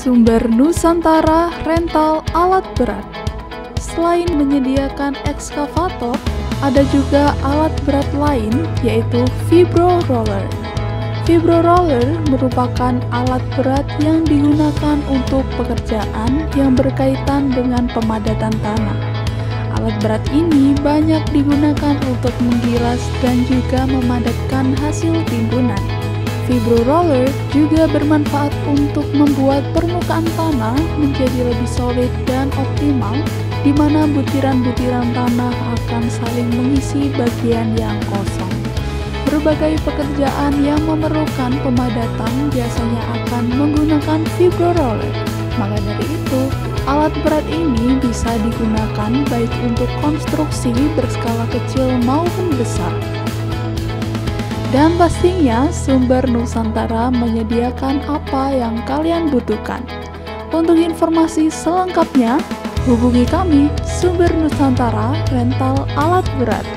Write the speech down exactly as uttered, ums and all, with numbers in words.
Sumber Nusantara rental alat berat. Selain menyediakan ekskavator, ada juga alat berat lain yaitu vibro roller. Vibro roller merupakan alat berat yang digunakan untuk pekerjaan yang berkaitan dengan pemadatan tanah. Alat berat ini banyak digunakan untuk menggilas dan juga memadatkan hasil timbunan. Vibro roller juga bermanfaat untuk membuat permukaan tanah menjadi lebih solid dan optimal, di mana butiran-butiran tanah akan saling mengisi bagian yang kosong. Berbagai pekerjaan yang memerlukan pemadatan biasanya akan menggunakan vibro roller. Maka dari itu, alat berat ini bisa digunakan baik untuk konstruksi berskala kecil maupun besar. Dan pastinya Sumber Nusantara menyediakan apa yang kalian butuhkan. Untuk informasi selengkapnya, hubungi kami Sumber Nusantara Rental Alat Berat.